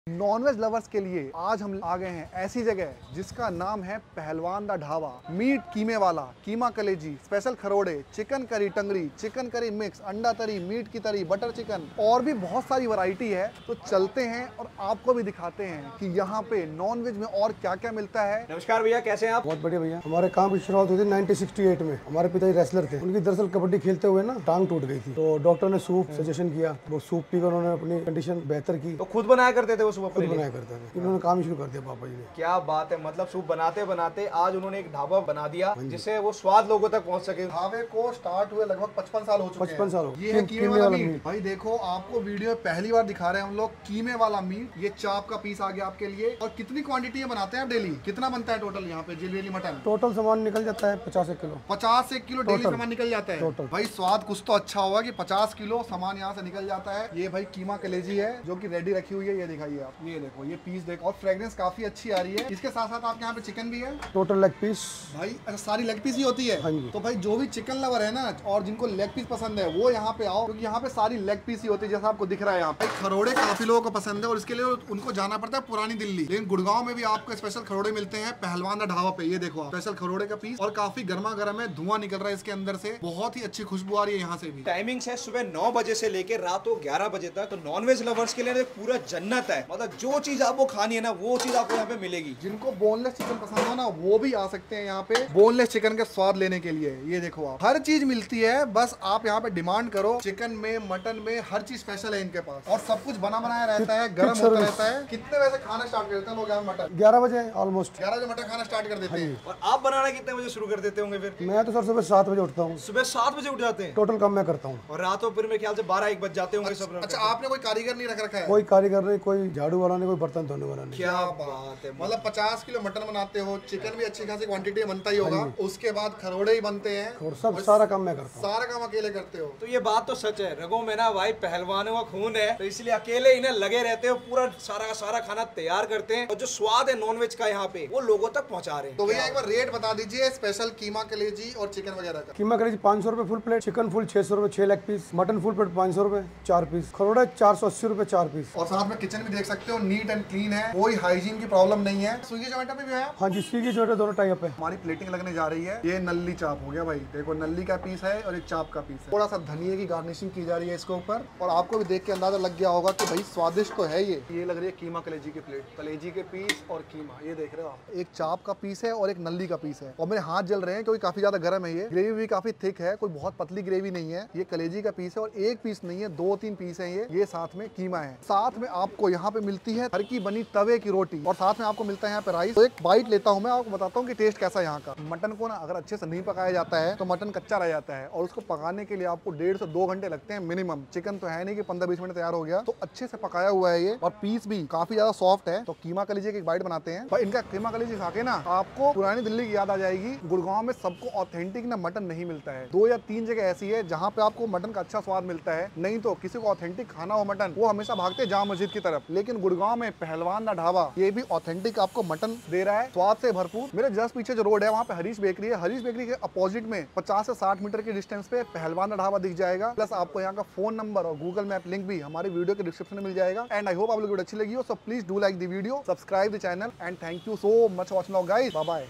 Nonveg lovers के लिए आज हम आ गए हैं ऐसी जगह जिसका नाम है पहलवान दा ढाबा। मीट कीमे वाला, कीमा कलेजी, स्पेशल खरोड़े, चिकन करी टंगरी, चिकन करी मिक्स, अंडा तरी, मीट की तरी, बटर चिकन और भी बहुत सारी वैरायटी है। तो चलते हैं और आपको भी दिखाते हैं कि यहाँ पे नॉनवेज में और क्या क्या मिलता है। नमस्कार भैया, कैसे हैं आप? बहुत बढ़िया भैया। हमारे काम की शुरुआत हुई थी 1968 में। हमारे पिताजी रेसलर थे, उनकी दरअसल कबड्डी खेलते हुए ना टांग टूट गई थी, तो डॉक्टर ने सूप सजेशन किया। वो सूप पीकर उन्होंने अपनी कंडीशन बेहतर की। तो खुद बनाया करते थे वो सूप? खुद बनाया करते थे। इन्होंने काम शुरू कर दिया पापा जी ने। क्या बात है, मतलब सूप बनाते बनाते आज उन्होंने एक ढाबा बना दिया जिससे वो स्वाद लोगों तक पहुंच सके। ढाबे को स्टार्ट हुए लगभग 55 साल हो चुके हैं। 55 साल हो। ये है कीमे वाला मीट। भाई देखो, आपको वीडियो में पहली बार दिखा रहे हैं हम लोग कीमे वाला मीट। ये चाप का पीस आ गया आपके लिए। और कितनी क्वांटिटी बनाते हैं आप डेली? कितना बनता है टोटल यहाँ पे डेली मटन? टोटल सामान निकल जाता है 50 किलो। 50 किलो डेली सामान निकल जाता है। टोटल। भाई स्वाद कुछ तो अच्छा होगा कि 50 किलो सामान यहाँ से निकल जाता है। ये भाई कीमा कलेजी है जो कि रेडी रखी हुई है। ये दिखाइए आप, ये देखो, ये पीस देखो और फ्रेग्रेंस काफी अच्छी आ रही है। इसके साथ साथ आपके यहाँ पे चिकन भी है। Total leg piece. भाई अच्छा, सारी लेग पीस ही होती है? हाँ जी। तो भाई जो भी चिकन लवर है ना और जिनको लेग पीस पसंद है वो यहाँ पे आओ, क्योंकि यहाँ पे सारी लेग पीस ही होती है जैसा आपको दिख रहा है। यहाँ पे खरोड़े काफी लोगों को पसंद है और इसके लिए उनको जाना पड़ता है पुरानी दिल्ली। लेकिन गुड़गांव में भी आपको स्पेशल खरोड़े मिलते हैं पहलवान दा ढाबा पे। ये देखो आप, स्पेशल खरोड़े का पीस और काफी गर्मा गर्म है, धुआं निकल रहा है इसके अंदर से। बहुत ही अच्छी खुशबू आ रही है यहाँ से भी। टाइमिंग है सुबह 9 बजे से लेकर रात को 11 बजे तक। तो नॉनवेज लवर्स के लिए पूरा जन्नत है। मतलब जो चीज आपको खानी है ना वो चीज आपको यहाँ पे मिलेगी। जिनको बोनलेस चिकन पसंद हो ना वो भी आ सकते हैं यहाँ पे बोनलेस चिकन का स्वाद लेने के लिए। ये देखो आप, हर चीज मिलती है, बस आप यहाँ पे डिमांड करो। चिकन में, मटन में, हर चीज स्पेशल है इनके पास। और सब कुछ बना बनाया रहता है, गर्म होता रहता है। कितने वैसे खाना स्टार्ट करते हैं लोग यहाँ मटन? 11 बजे ऑलमोस्ट। 11 बजे मटन खाना स्टार्ट कर देते हैं। और आप बनाना कितने बजे शुरू कर देते होंगे फिर? मैं तो सर सुबह 7 बजे उठता हूँ। सुबह 7 बजे उठ जाते हैं? टोटल काम मैं करता हूँ। और रात को फिर मेरे ख्याल से 12-1 बज जाते होंगे सब। अच्छा, आपने कोई कारीगर नहीं रख रखा है? कोई कारीगर नहीं, कोई झाड़ू वाला नहीं, कोई बर्तन धोने वाला नहीं। क्या बात है। मतलब 50 किलो मटन बनाते हो, चिकन भी अच्छी खासी क्वांटिटी बनता ही होगा, उसके बाद खरोड़े ही बनते हैं और सब सारा काम मैं करता हूँ। सारा काम अकेले करते हो? तो ये बात तो सच है, रगों में ना भाई पहलवानों का खून है, तो इसलिए अकेले इन्हें लगे रहते हो, पूरा सारा का सारा खाना तैयार करते हैं और जो स्वाद है नॉनवेज का यहाँ पे वो लोगों तक पहुँचा रहे हैं। तो भैया एक बार रेट बता दीजिए स्पेशल कीमा कलेजी और चिकन वगैरह का। कीमा कलेजी 500 रुपए फुल प्लेट, चिकन फुल 600 रुपए 6 leg piece, mutton full plate 500 रुपए 4 पीस, खरोड़ा 480 रुपए 4 पीस। और साथ में किचन भी देख सकते हो, नीट एंड क्लीन है, कोई हाइजीन की प्रॉब्लम नहीं है। स्विगी जोमेटो पे भी है? हाँ जी, स्विगी जोमेटो दोनों टाइप है। हमारी प्लेटिंग लगने जा रही है। ये नल्ली चाप हो गया भाई, देखो नल्ली का पीस है और एक चाप का पीस है। थोड़ा सा धनिया की गार्निशिंग की जा रही है इसके ऊपर। और आपको भी देख के अंदाजा लग गया होगा कि भाई स्वादिष्ट तो है ये लग रही है कीमा कलेजी की प्लेट। कलेजी के पीस और कीमा, ये देख रहे हो आप। एक चाप का पीस है और एक नल्ली का पीस है। और मेरे हाथ जल रहे हैं क्योंकि काफी ज्यादा गर्म है। ये ग्रेवी भी काफी थिक है, कोई बहुत पतली ग्रेवी नहीं है। ये कलेजी का पीस है और एक पीस नहीं है, 2-3 पीस है ये साथ में कीमा है। साथ में आपको यहाँ पे मिलती है घर की बनी तवे की रोटी और साथ में आपको मिलता है यहाँ पे राइस। तो एक बाइट लेता हूँ मैं, आपको बताता हूँ कि टेस्ट कैसा है यहाँ का। मटन को ना अगर अच्छे से नहीं पकाया जाता है तो मटन कच्चा रह जाता है और उसको पकाने के लिए आपको 1.5 से 2 घंटे लगते हैं मिनिमम। चिकन तो है नहीं कि 15-20 मिनट तैयार हो गया। तो अच्छे से पकाया हुआ है ये और पीस भी काफी ज्यादा सॉफ्ट है। तो कीमा कलेजी की एक बाइट बनाते हैं। पर इनका कीमा कलेजी खा के ना आपको पुरानी दिल्ली की याद आ जाएगी। गुड़गांव में सबको ऑथेंटिक ना मटन नहीं मिलता है। 2 या 3 जगह ऐसी है जहाँ पे आपको मटन का अच्छा स्वाद मिलता है। नहीं तो किसी को ऑथेंटिक खाना हो मटन, वो हमेशा भागते जामा मस्जिद की तरफ। लेकिन गुड़गांव में पहलवान दा ढाबा ये भी ऑथेंटिक आपको मटन दे रहा है, स्वाद से भरपूर। मेरे जस्ट पीछे जो रोड है वहाँ पे हरीश बेकरी है। हरीश बेकरी के अपोजिट में 50 से 60 मीटर के डिस्टेंस पे पहलवान दा ढाबा दिख जाएगा। प्लस आपको यहाँ का फोन नंबर और गूगल मैप लिंक भी हमारी वीडियो के डिस्क्रिप्शन में मिल जाएगा। एंड आई होप आप लोग वीडियो अच्छी लगी हो। So please do like the video, subscribe the channel and thank you so much watching guys. Bye bye.